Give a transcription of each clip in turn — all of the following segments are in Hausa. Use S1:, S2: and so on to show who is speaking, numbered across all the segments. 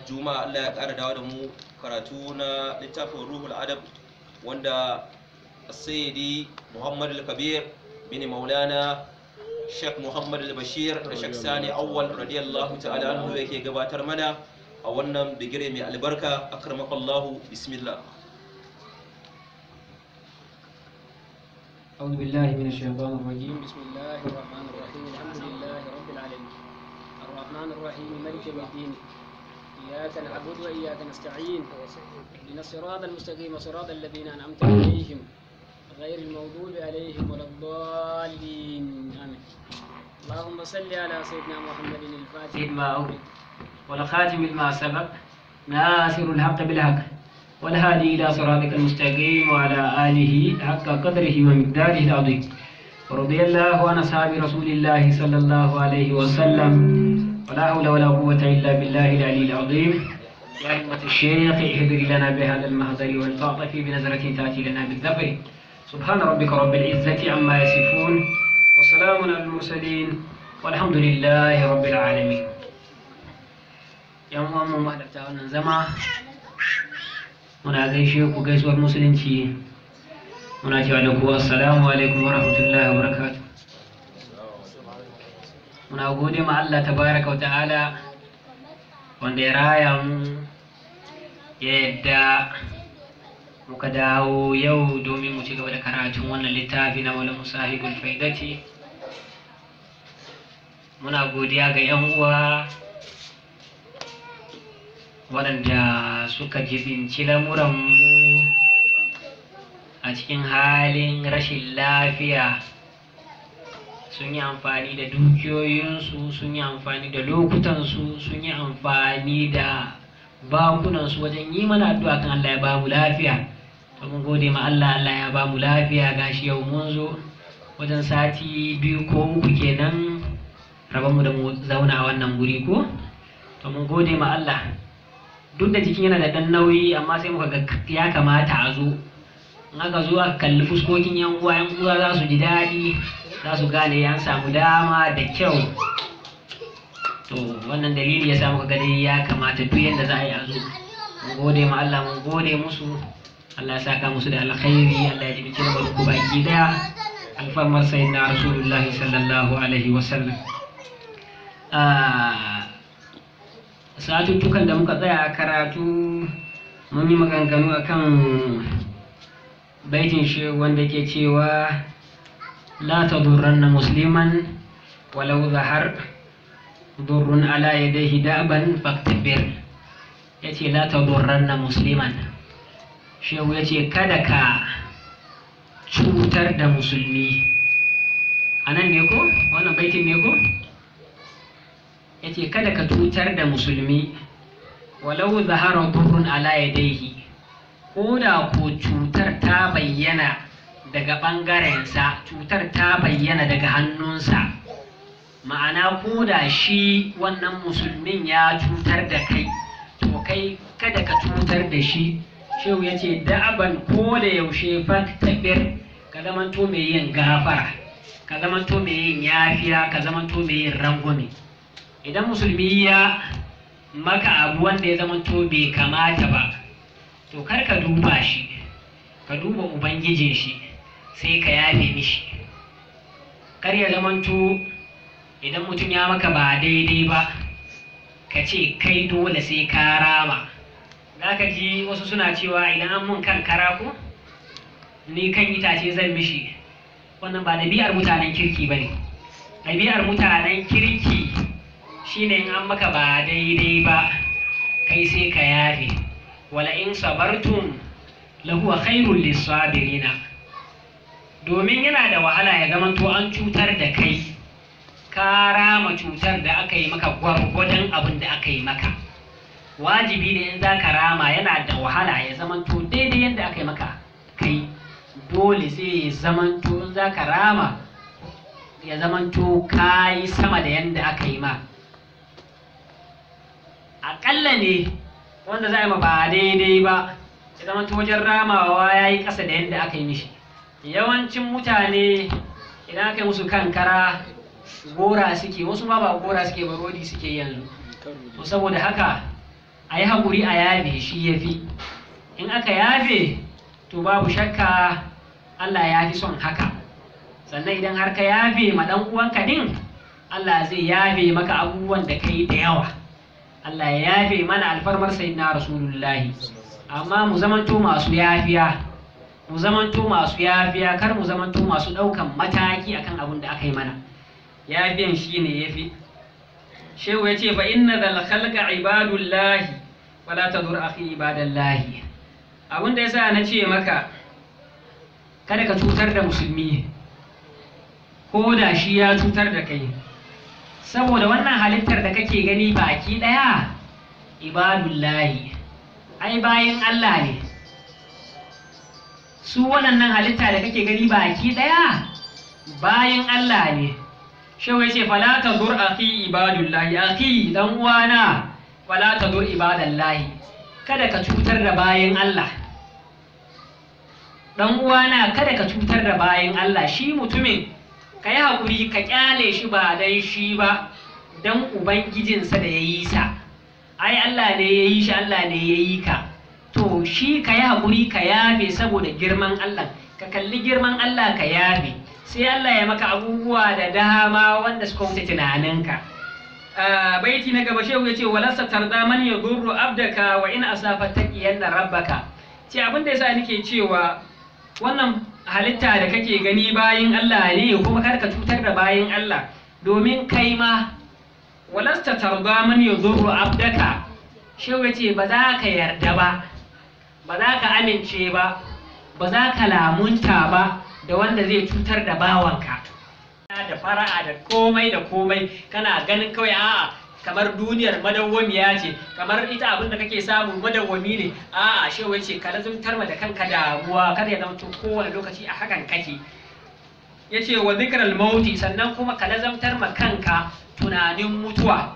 S1: juma'a Allah ya ƙara dawo da mu karatu na littafin ruhul adab wanda sayyidi Muhammad al-Kabir bin Maulana Sheikh Muhammad al-Bashir da Sheikh Sani Awwal radiyallahu ta'ala anhu yake gabatar mana a wannan bigire mai albarka. Akramakallahu, bismillah.
S2: أعوذ بالله من الشيطان الرجيم. بسم الله الرحمن الرحيم. الحمد لله رب العالمين الرحمن الرحيم مالك يوم الدين إياك نعبد وإياك نستعين اهدنا الصراط المستقيم صراط الذين أنعمت عليهم غير المغضوب عليهم ولا الضالين آمين. اللهم صل على سيدنا محمد الفاتح لما أغلق والخاتم لما سبق ناصر الحق بالحق والهادي إلى صراطك المستقيم وعلى آله حق قدره ومقداره العظيم. ورضي الله عن أصحاب رسول الله صلى الله عليه وسلم ولا حول ولا قوة إلا بالله العلي العظيم. يا أئمة الشيخ اهدر لنا بهذا المحضر والتعطف بنظرة تأتي لنا بالذبر. سبحان ربك رب العزة عما يصفون وسلام على المرسلين والحمد لله رب العالمين. يا أمم مهدفتا وننزمع muna gaishe ku gaisuwar musulunci, muna cewa da ku assalamu alaikum wa rahmatullahi wa barakatuh. Muna gode ma Allah tabaraka wa ta'ala wanda ya raya mu yadda muka dawo yau domin mu ci gaba da karatun wannan littafi na Maulana Sahibul Faidati. Muna godiya ga 'yan uwa waɗanda suka jibinci lamuranmu a cikin halin rashin lafiya, sun yi amfani da dukiyoyinsu, sun yi amfani da lokutansu, sun yi amfani da bakunansu wajen yi mana addu'a kan Allah ya ba mu lafiya. To mun gode ma Allah, Allah ya ba mu lafiya. Gashi yau mun zo wajen sati 2 ko 3 kenan rabonmu da mu zauna a wannan guri ko. To mun gode ma Allah. Duk da jikin yana da ɗan nauyi amma sai muka ga ya kamata a zo. In aka zo aka kalli fuskokin yan uwa za su ji daɗi, za su gane an samu dama da kyau. To wannan dalili ya sa muka ga dai ya kamata duk yadda za a yi a zo. Mun gode ma Allah, mun gode musu. Allah ya saka musu da alkhairi, Allah ya ji bikin barku baki daya. Alfarmar sayyidina Rasulullahi sallallahu alaihi wasallam. Satuttukan da muka tsaya a karatu mun yi maganganu akan baitin shi wanda ke cewa la tadurranna musliman walau zahar durrun ala yadayhi da'ban faktabir. Yace la tadurranna musliman, shehu yace kada ka cutar da musulmi. Anan ne ko wannan baitin ne ko yace kada ka cutar da musulmi walau zahara durrun ala yadayhi, ko da ko cutar ta bayyana daga ɓangarensa, cutar ta bayyana daga hannunsa. Ma'ana ko da shi wannan musulmin ya cutar da kai, to kai kada ka cutar da shi. Shehu ya ce da'aban ko da yaushe faktabir, ka zamanto mai yin gafara, ka zamanto mai yin yafiya, ka zamanto mai yin rangwame. Idan musulmi ya maka abu wanda ya zamanto bai kamata ba, to kar ka duba shi, ka duba ubangijin shi sai ka yafe mishi. Kar ya zamanto idan mutum ya maka ba daidai ba ka ce kai dole sai ka rama. Za ka ji wasu suna cewa idan an mun kan kara ko ni kan itace zan mishi. Wannan ba ɗabi'ar mutanen kirki ba ne. Ɗabi'ar mutanen kirki shine in an maka ba daidai ba kai sai ka yafe. Wala in sabartum lahuwa khairul lissabirina. Domin yana da wahala ya zamanto an cutar da kai ka rama cutar da aka yi maka gwargwadon abin da aka yi maka. Wajibi ne in za ka rama, yana da wahala ya zamanto daidai yadda aka yi maka kai. Dole sai ya zamanto in za ka rama ya zamanto ka yi sama da yadda aka yi ma. Aƙalla ne wanda za a yi ma ba daidai ba ya zamanto wajen ramawa ya yi ƙasa da yadda aka yi mishi. Yawancin mutane idan aka yi musu kankara gora suke, wasu ma ba gora suke ba, rodi suke yanzu. Saboda haka a yi haƙuri a yafe shi ya fi. In aka yafe to babu shakka Allah ya fi son haka. Sannan idan har ka yafe ma ɗan uwanka din, Allah zai yafe maka abubuwan da ka yi da yawa. Allah ya yafe mana alfarmar sayyidina Rasulullahi. Amma mu zamanto masu yafiya, mu zamanto masu yafiya, kar mu zamanto masu ɗaukan mataki akan abin da aka yi mana. Yafiyan shi ne yafi. Shehu ya ce fa inna zal khalqa ibadullahi wala tadur akhi ibadallahi. Abin da yasa na ce maka kada ka cutar da musulmi ko da shi ya cutar da kai, saboda wannan halittar da kake gani baki daya ibadullahi, ai bayin Allah ne. Su waɗannan halitta da kake gani baki daya bayin Allah ne. Shehu ya ce fala tadur akhi ibadullahi, akhi dan uwana fala tadur ibadallahi, kada ka cutar da bayin Allah. Dan uwana kada ka cutar da bayin Allah. Shi mutumin ka yi haƙuri ka ƙyale shi ba dai shi ba, dan ubangijinsa da ya yi sa. Ai Allah ne ya yi shi, Allah ne ya yi ka. To shi ka yi haƙuri ka yafe saboda girman Allah, ka kalli girman Allah ka yafe, sai Allah ya maka abubuwa da dama wanda suka wuce tunaninka. Baiti na gaba shehu ya ce walasa tarda man yadurru abdaka wa in asafa taqiyanna rabbaka. Ce abin da yasa nake cewa wannan halitta da kake gani bayin Allah ne, kuma kar ka cutar da bayin Allah, domin kai ma walasta tarda man yadurru abdaka. Shehu ya ce ba za ka yarda ba, ba za ka amince ba, ba za ka lamunta ba da wanda zai cutar da bawanka. Da fara'a da komai kana ganin kawai a'a kamar duniyar madawwamiya ce, kamar ita abin da kake samu madawwami ne. A'a shehu ce ka lazumtar da kanka damuwa, kada ya zama kowane lokaci a hakan kake. Yace wa zikral mauti, sannan kuma ka lazamtar ma kanka tunanin mutuwa.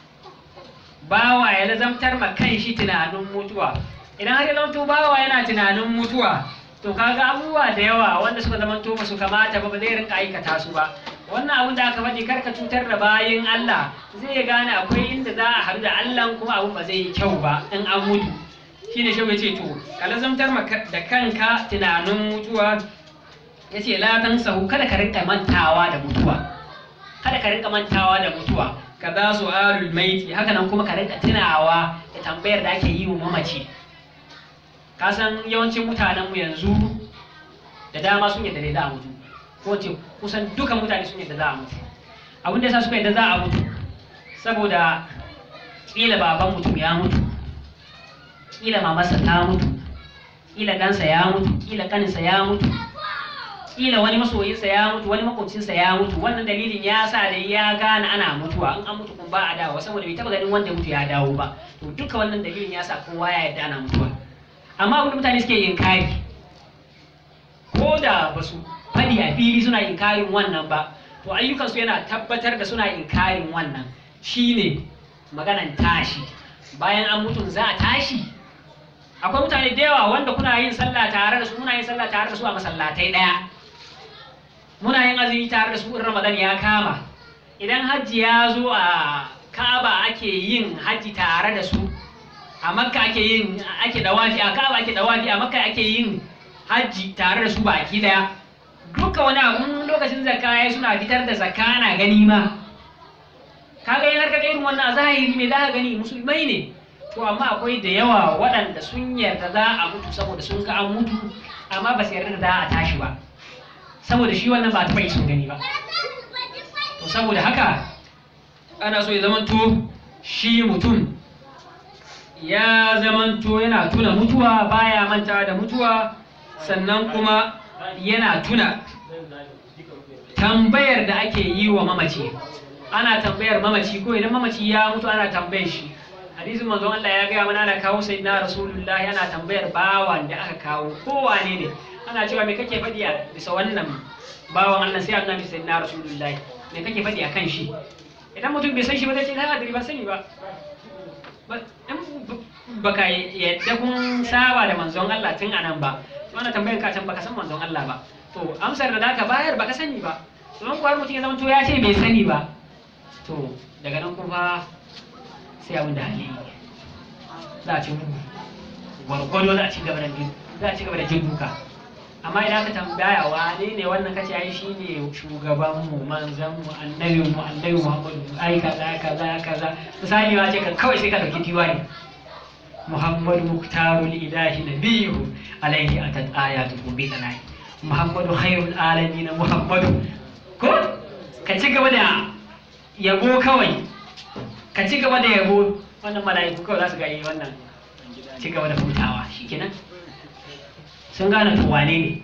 S2: Bawa ya lazamtar ma kanshi tunanin mutuwa. Idan har ya zama bawa yana tunanin mutuwa, to kaga abubuwa da yawa wanda suka zama to su kamata ba zai rinka aikata su ba. Wannan abin da aka faɗi karka cutar da bayin Allah, zai gane akwai inda za a haɗu da Allah kuma abin ba zai yi kyau ba in an mutu. Shine shehu ya ce to ka lazamtar da kanka tunanin mutuwa. Ya ce la tansahu, kada ka rinka mantawa da mutuwa, kada ka rinka mantawa da mutuwa. Ka za su alul maiti, haka nan kuma ka rinka tunawa da tambayar da ake yi wa mamaci. Ka san yawancin mutanenmu yanzu da dama sun yadda za a mutu, ko ce kusan dukan mutane sun yadda za a mutu. Abin da yasa suka yadda za a mutu saboda kila baban mutum ya mutu, kila mamarsa ta mutu, kila ɗansa ya mutu, kila ƙaninsa ya mutu, kila wani masoyinsa ya mutu, wani makocinsa ya mutu. Wannan dalilin ya sa da ya gane ana mutuwa, in an mutu kun ba a dawo saboda bai taɓa ganin wanda mutu ya dawo ba. To duka wannan dalilin ya sa kowa ya yadda ana mutuwa. Amma abin da mutane suke inkari, ko da ba su faɗi a fili suna inkarin wannan ba, to ayyukansu yana tabbatar da suna inkarin wannan. Shine maganan tashi, bayan an mutu za a tashi. Akwai mutane da yawa wanda kuna yin sallah tare da su, muna yin sallah tare da su a masallatai ɗaya, muna yin azumi tare da su in Ramadan ya kama. Idan hajji ya zo a Kaaba ake yin hajji tare da su, a Makka ake dawafi, a Kaaba ake dawafi, a Makka ake yin hajji tare da su baki daya. Duka wani abun lokacin zakka yayi suna fitar da zakka na gani ma. Kaga yin harkar irin wannan a zahiri me za ka gani musulmai ne. To amma akwai da yawa waɗanda sun yarda za a mutu saboda sun ga an mutu, amma ba su yarda da za a tashi ba, saboda shi wannan ba ta bai sun gani ba. To saboda haka ana so ya zamanto shi mutum ya zamanto yana tuna mutuwa, baya manta da mutuwa, sannan kuma yana tuna tambayar da ake yi wa mamaci. Ana tambayar mamaci, ko idan mamaci ya mutu ana tambayar shi. Hadisin manzon Allah ya gaya mana ana kawo sayyidina Rasulullahi, ana tambayar bawan da aka kawo ko wane ne, ana cewa me kake faɗi a bisa wannan bawan Allah, sai annabi sayyidina Rasulullahi me kake faɗi a kan shi. Idan mutum bai san shi ba zai ce na adiri ba sani ba. Baka yadda kun saba da manzon Allah tun anan ba, to ana tambayar ka can baka san manzon Allah ba, to amsar da zaka bayar baka sani ba. Don kuwa mutum ya zama to ya ce bai sani ba, to daga nan kuma sai abin da hali. za a ci bugu, gwargwado za a ci gaba da jin duka. Amma idan ka tambaya wane ne wannan kace ai shine shugaban mu, manzon mu, annabi Muhammadu, ai kaza misali ma ce ka kawai sai ka dauki diwani Muhammadu muktarul ilahi nabiyyu alaihi atat ayatuhu bi sana'i Muhammadu khairul alamin Muhammadu, ko ka ci gaba da yabo kawai, ka ci gaba da yabo, wannan mala'iku kawai za su ga wannan ci gaba da hutawa shikenan sun gane to wane ne.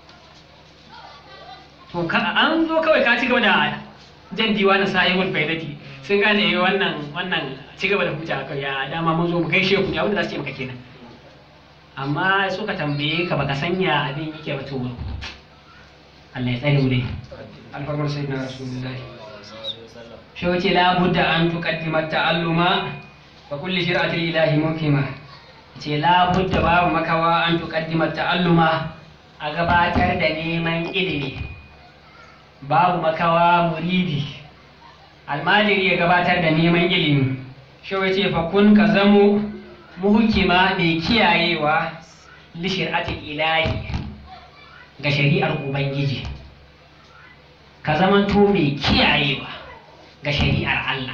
S2: To an zo kawai ka ci gaba da jan diwanin sahibul faidati sun gane wannan ci gaba da hutawa kawai, ya dama mun zo mu gaishe ku ne, abinda za su ce maka kenan. Amma suka tambaye ka baka sanya abin yake ba, to Allah ya tsare mu dai alfarmar sayyidina rasulullahi. shi wace la budda an tuqaddima ta'alluma fa kulli shir'ati ilahi mukima, ce la budda babu makawa an tuqaddima ta'alluma, a gabatar da neman ilimi. Babu makawa muridi almajiri ya gabatar da neman ilimi. shi wace fa kun ka zamo muhkima mai kiyayewa li shir'ati ilahi ga shari'ar ubangiji, ka zamanto mai kiyayewa ga shari'ar Allah,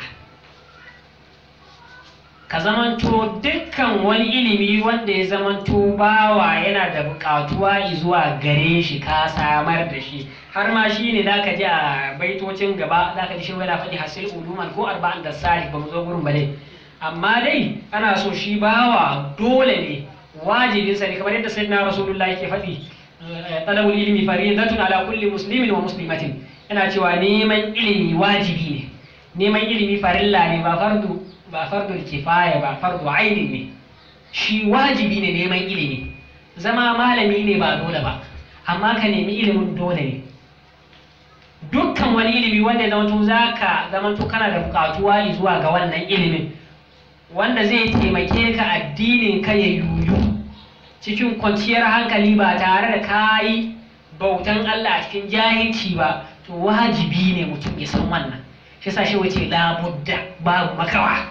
S2: ka zamanto dukkan wani ilimi wanda ya zamanto bawa yana da buƙatuwa zuwa gare shi ka samar da shi. Har ma shi ne zaka ji a baitocin gaba zaka ji shi yana faɗi hasil uluman ko arba'an da salih, ba mu zo gurin ba dai, amma dai ana so shi bawa dole ne wajibinsa ne, kamar yadda sayyidina rasulullahi ke faɗi talabul ilmi faridatun ala kulli muslimin wa muslimatin, yana cewa neman ilimi wajibi ne, neman ilimi farilla ne, ba fardul kifaya ba, fardu ainin ne. Shi wajibi ne neman ilimi, zama malami ne ba dole ba, amma ka nemi ilimin dole ne. Dukkan wani ilimi wanda ya zamanto kana da bukatuwa zuwa ga wannan ilimin, wanda zai taimake ka addinin ka ya yuyu cikin kwanciyar hankali ba tare da kayi bautan Allah a cikin jahilci ba, to wajibi ne mutum ya san wannan. Shi sa shi wace labudda, babu makawa,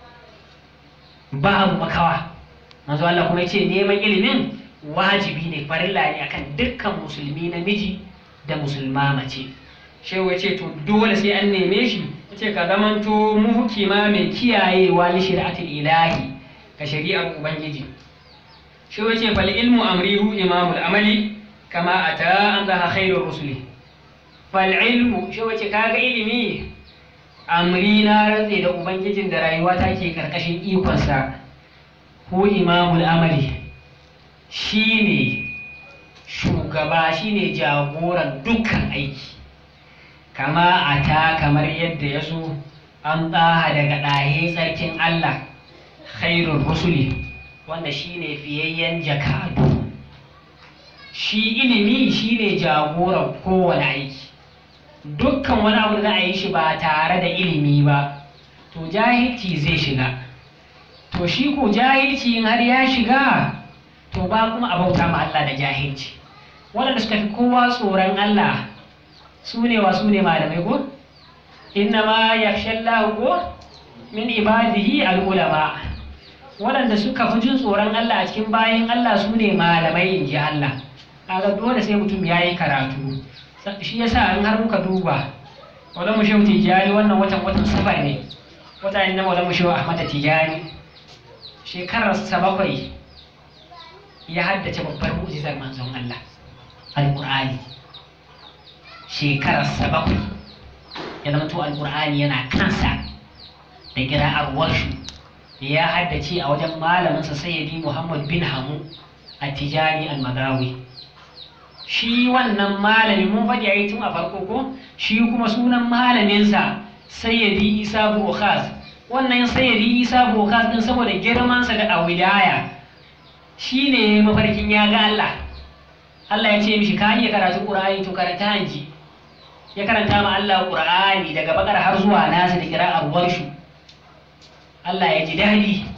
S2: manzo Allah kuma yace neman ilimin wajibi ne, farilla ne akan dukkan musulmi namiji da musulma mace. Shi wace to dole sai an neme shi, yace ka zamanto muhkima mai kiyayewa li shari'atil ilahi ga shari'ar ubangiji. Shi wace fal ilmu amrihu imamul amali kama ata an zaha khairur rusuli. Fal ilmu, shi wace kaga ilimi amri na rantse da ubangijin da rayuwa take karkashin ikonsa, ko imamul amali, shine shugaba, shine jagoran dukkan aiki. Kama ata, kamar yadda ya zo an tsaha daga ɗahe tsarkin Allah, khairur rusuli, wanda shine fiyayyen jakadu. Shi ilimi shine jagoran kowane aiki. Dukkan wani abu da za a yi shi ba tare da ilimi ba, to jahilci zai shiga. To shi ko jahilci in har ya shiga, to ba kuma a bauta ma Allah da jahilci. Waɗanda suka fi kowa tsoron Allah su ne malamai ko? Inna ma yakhshallahu ko min ibadihi al-ulama. Waɗanda suka fi jin tsoron Allah a cikin bayan Allah su ne malamai, in ji Allah. Kaga dole sai mutum ya yi karatu. Shi yasa in har muka duba Maulana Shehu Tijjani, wannan watan safar ne, wata ne na Maulana Shehu Ahmad Tijjani, shekararsa 7 ya haddace babbar mu'jizar manzon Allah Al-Qur'ani. Shekararsa 7 ya zama to Al-Qur'ani yana kansa da qira'ar warshu, ya haddace a wajen malaminsa Sayyidi Muhammad bin Hamu At-Tijani Al-Magawi. Shi wannan malami mun faɗi a tun a farko ko, shi kuma sunan malaminsa Sayyidi Isa Bukhaz. Wannan Sayyidi Isa Bukhaz din saboda girmansa da awilaya, shi ne mafarkin ya ga Allah. Allah ya ce mishi ka iya karatun Qur'ani, to karanta hanji. Ya karanta ma Allah Qur'ani daga bakar har zuwa nasi da qira'ar warshu. Allah ya ji daɗi,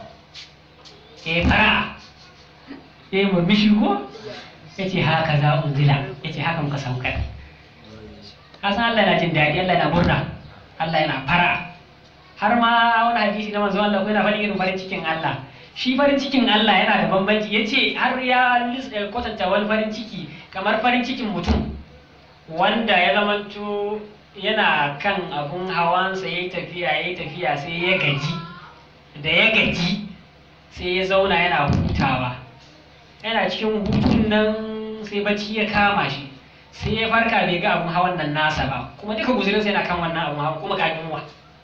S2: ya fara, ya murmushi ko, ya ce haka za unzila, ya ce haka muka saukar. Kasan Allah yana jin daɗi, Allah yana murna, Allah yana fara. Har ma wani hadisi na manzo Allah ko yana faɗi irin farin cikin Allah. shi farin cikin Allah yana da bambanci, ya ce har ya kwatanta wani farin ciki kamar farin cikin mutum wanda ya zamanto yana kan abun hawansa ya yi tafiya sai ya gaji, da ya gaji sai ya zauna yana hutawa, yana cikin hutun nan sai bacci ya kama shi, sai ya farka bai ga abun hawan nan nasa ba, kuma duka guzurinsa yana kan wannan abun hawan kuma ga yunwa.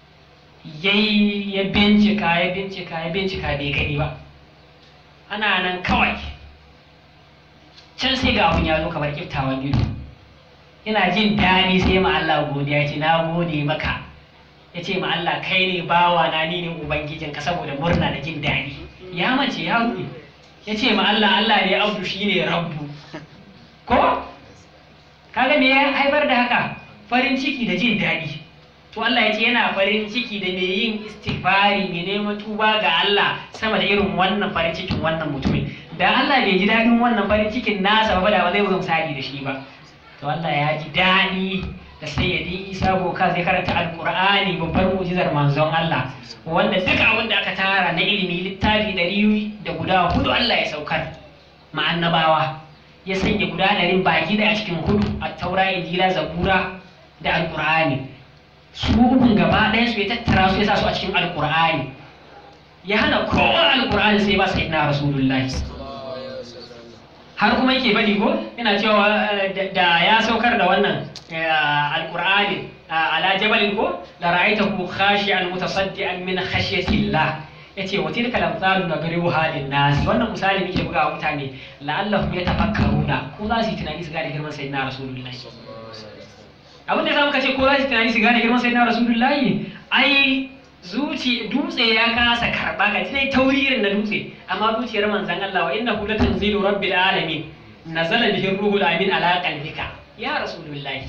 S2: Ya bincika bai gani ba, ana nan kawai can sai ga abun ya zo kamar kiftawan ido, ina jin daɗi sai ma Allah godiya, ce na gode maka, ya ce ma Allah kai ne bawa na, ni ne ubangijinka, saboda murna da jin daɗi. Ya mace ya ruɗe, ya ce ma Allah ne abdu shine rabbu, ko kaga me ya haifar da haka? Farin ciki da jin daɗi. To Allah ya ce yana farin ciki da mai yin istighfari, mai neman tuba ga Allah sama da irin wannan farin cikin wannan mutumin. Da Allah bai ji daɗin wannan farin cikin nasa ba, da ba zai buga misali da shi ba. To Allah ya ji daɗi da sayyidi Isa Boka zai karanta Alƙur'ani, babbar mu'jizar manzon Allah, wanda duka abin da aka tara na ilimi littafi 104 Allah ya saukar ma annabawa, ya sanya guda 100 baki da a cikin hudu, At-Taura, Injila, Zabura da Alƙur'ani. Su ukun gaba ɗaya su ya tattara su ya sa su a cikin Alƙur'ani, ya hana kowa Alƙur'ani sai ba sayyidina Rasulullahi. Har kuma yake faɗi ko yana cewa da ya saukar da wannan Alƙur'ani ala jabalin ko la ra'aytahu khashi'an mutasaddian min khashyatillah, yace wa tilka al-amsalu nadribuha lin-nas. Wannan misali muke buga wa mutane la'allahum yatafakkaruna, ko za su yi tunani su gane girman sayyidina Rasulullahi. Abin da za muka ce ko za su tunani su gane girman sayyidina Rasulullahi, ai dutse ya kasa karba, ga dai tauririn na dutse, amma zuciyar manzon Allah, wa innahu latanzilu rabbil alamin nazala bihi ruhul amin ala qalbika ya Rasulullahi.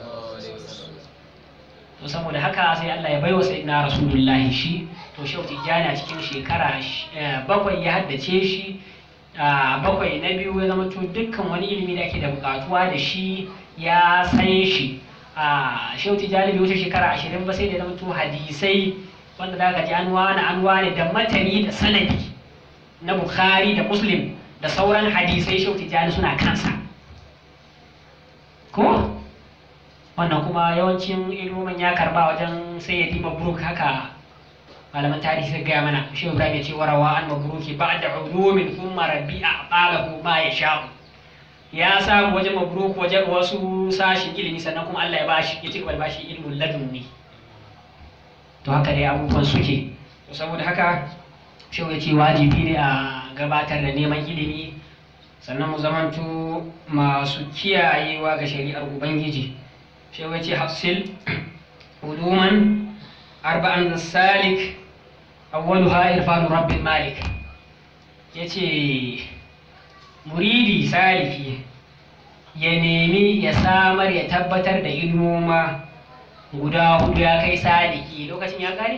S2: To saboda haka sai Allah ya baiwa sayyidina Rasulullahi shi. To Shehu Tijjani a cikin shekara 7 ya haddace shi, 7 na biyu ya zama to dukkan wani ilimi da ake da bukatuwa da shi ya san shi. Shehu Tijjani bai wuce shekara 20 ba sai da zama to hadisai wanda za ka ji an wane da matani da sanadi na Bukhari da Muslim da sauran hadisai Shehu Tijjani suna kansa, ko wannan kuma yawancin ilimin ya karba wajen Sayyidi Mabruk. Haka malaman tarihi suka gaya mana, Shehu Ibrahim ya ce warawa an Mabruki ba'da ulumin thumma rabi'a qalahu ma yasha'u, ya samu wajen Mabruk wajen wasu sashin ilimi, sannan kuma Allah ya ci gaba da bashi ilmul ladunni. To haka dai abubuwan suke. To saboda haka Shehu ya ce wajibi ne a gabatar da neman ilimi, sannan mu zamanto masu kiyayewa ga shari'ar Ubangiji. Shehu ya ce hafsil uluman arba'an salik awwaluha irfanu rabbil malik, ya ce muridi saliki ya nemi ya samar ya tabbatar da ilmoma guda 4 ya kai saliki. Lokacin ya kare,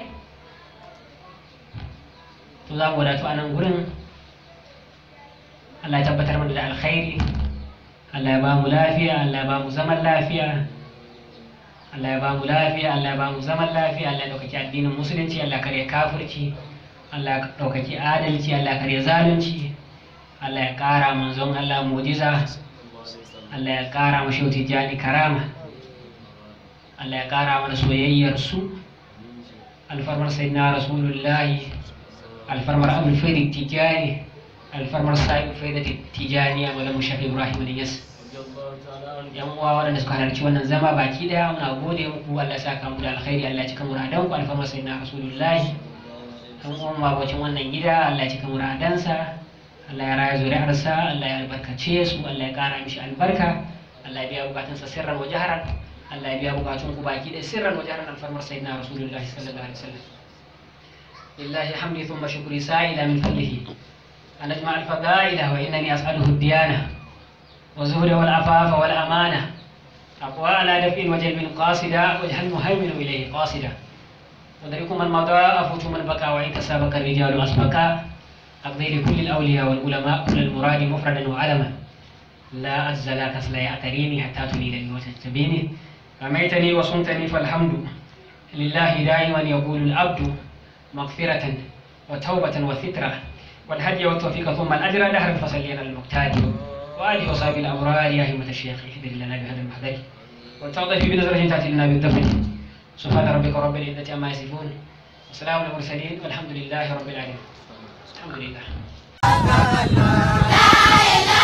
S2: to za mu wadatu a nan gurin. Allah ya tabbatar mana da alkhairi, Allah ya ba mu lafiya, Allah ya ba mu zaman lafiya, Allah ya ba mu lafiya, Allah ya ba mu zaman lafiya, Allah ya ɗaukaki addinin musulunci, Allah ya karya kafirci, Allah ya ɗaukaki adalci, Allah ya karya zalunci, Allah ya ƙara manzon Allah mu'jiza, Allah ya ƙara ma Shehu Tijjani karama, Allah ya ƙara mana soyayyar su, alfarmar sayyidina Rasulullahi, alfarmar Abul Faid Tijjani, alfarmar Sa'id Faid Tijjani a Malam Shafi Ibrahim Niyas. Yan uwa waɗanda suka halarci wannan zama baki daya, muna gode muku, Allah ya saka mu da alkhairi, Allah ya cika muradan ku, alfarmar sayyidina Rasulullahi. Yan uwan mabocin wannan gida, Allah ya cika muradansa, Allah ya raya zuri'arsa, Allah ya albarkace su, Allah ya ƙara mishi albarka, Allah ya biya bukatunsa sirran wa jaharan, Allah ya biya bukatun ku baki da sirran wa jaharan, alfarmar sayyidina Rasulullahi sallallahu alaihi wasallam. Lillahi hamdi thumma shukri sa'ila min fadlihi an ajma al-fadaila wa innani as'aluhu ad-diyana wa zuhda wal afafa wal amana aqwa ala daf'in wa jalbin qasida wa jahal muhaymin ilayhi qasida wa darikum man mada afutu man baka wa intasabaka ar-rijalu asbaka أقضي لكل الأولياء والعلماء كل المراد مفردا وعلما لا أزل كسل يأتريني حتى تنيلني وتتبيني رميتني وصمتني فالحمد لله دائما يقول العبد مغفرة وتوبة وسترة والهدي والتوفيق ثم الأجر دهر فصلينا المقتاد وآله وصحبه الأبرار يا همة الشيخ اهدر لنا بهذا المحضر والتوضيح بنظرة تأتي لنا بالدفن سبحان ربك رب العزة عما يصفون وسلام على المرسلين والحمد لله رب العالمين. الحمد لله.